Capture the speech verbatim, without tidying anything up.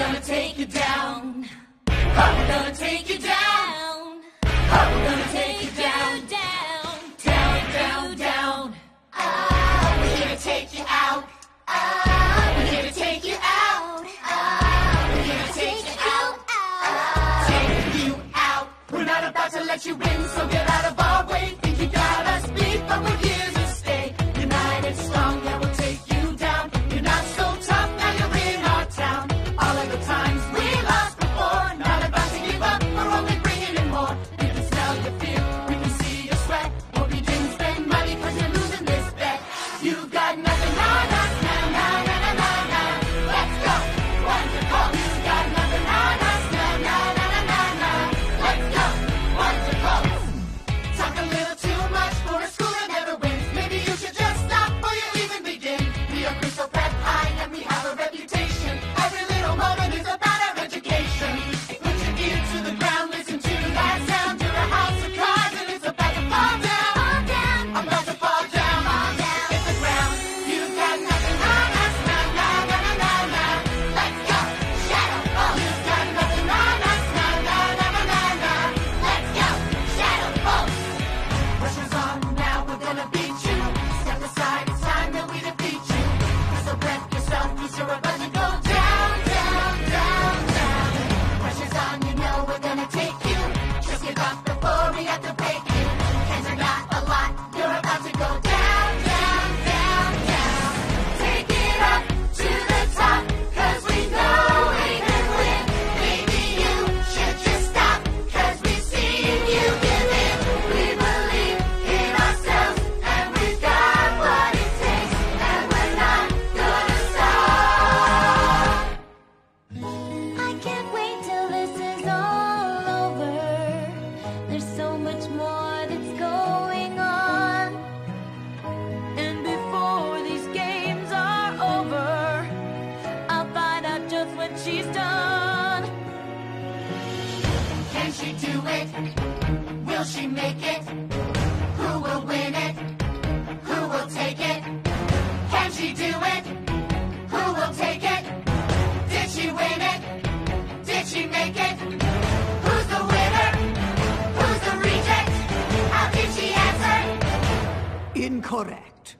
gonna take you down. We're gonna take you down. We're gonna take you down, down, down, down, down. Oh, we're here to take you out. Oh, we're here to take you out. Oh, we're here to take you out. Oh, take you out. We're not about to let you in, so get out of our way. Think you got us beat, but we're here to stay. United, strong, yeah, we'll take you down. You're not so tough, now you're in our town. All of the times we lost before, not about to give up, we're only bringing in more. We can smell your fear, we can see your sweat. Hope you didn't spend money cause you're losing this bet. You've got nothing on us now, now, now, now, now, now. Let's go, Wondercolts. You've got nothing on us now, now, now, now, now, now. Let's go, Wondercolts. Talk a little too much for a school that never wins. Maybe you should just stop before you even begin. We are crystal prep high and we have a reputation. Every little moment is about our education. Put your ear to the ground, listen to that sound. You're a house of cards and it's about to fall down. Fall down. I'm about to fall down. Fall down. Hit the ground. You've got nothing on us now, now, now, now, now. Let's go, Shadowbolts. You've got nothing on us now, now, now, now, now. Let's go, Shadowbolts. Pressure's on now, we're gonna beat you. Step aside, it's time that we defeat you. Crystal prep yourself, cause you're about to go down, down, down, down. Pressure's on, you know we're gonna take you. Just give up before we have to break you. Hands are not a lot, you're about to go down, down, down, down. Take it up to the top, cause we know we can win. Maybe you should just stop, cause we've seen you give in. We believe in ourselves, and we've got what it takes, and we're not gonna stop. I can't wait till this is all over. There's so much more that's going on. And before these games are over, I'll find out just what she's done. Can she do it? Will she make it? Who will win it? Who will take it? Can she do it? Who will take it? Did she win it? Did she make it? Who's the winner? Who's the reject? How did she answer? Incorrect.